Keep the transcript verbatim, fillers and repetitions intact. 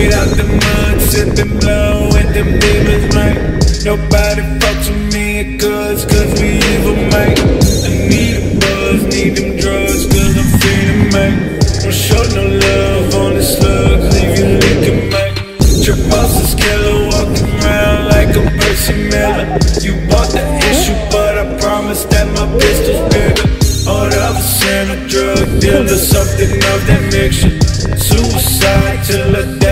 Straight out the mud, sipping blow with them demons, man. Nobody fucks with me, cause, cause we evil, man. I need a buzz, need them drugs, cause I'm feeling, man. Don't show no love on the slugs, leave you licking, man. Trip boss is killer, walking around like a Percy Miller. You bought the issue, but I promise that my pistol's bigger. Or the other sand, a drug dealer, something of that mixture. Suicide till I die.